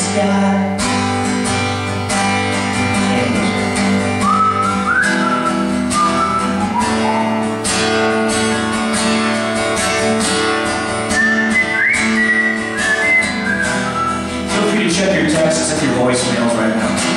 guy. Feel free to check your texts and your voicemails right now.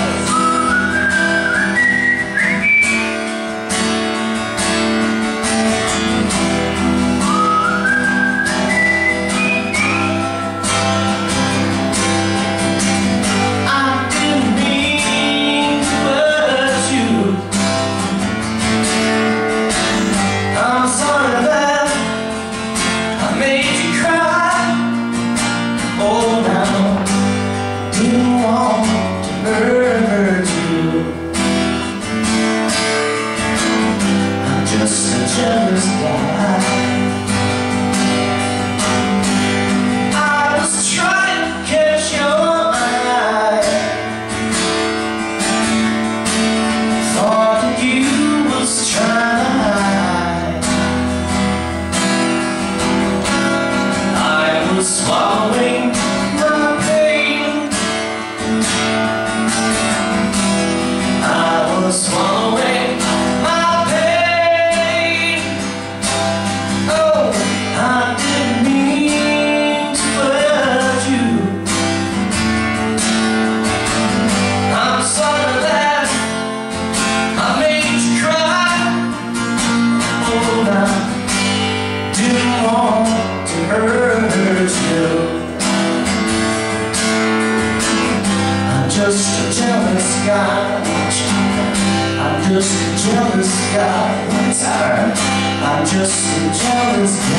Jealous guy. I was trying to catch your eye. Thought that you was trying to hide. I was swallowing my pain. I was swallowing. I'm just a jealous guy. I'm just a jealous guy. I'm just a jealous guy.